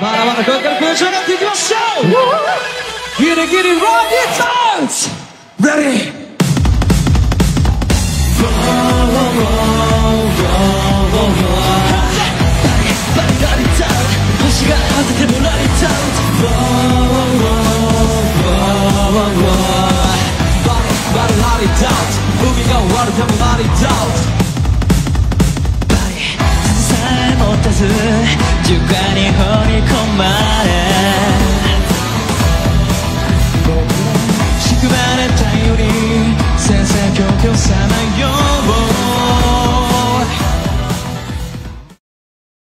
まだまだここからぶち上がっていきましょう。ギリギリロッキーダンスレディー。星が当ててもラリーダウン。バリラリーダウン。海が終わるでもラリーダウン。持たず床に放り込まれ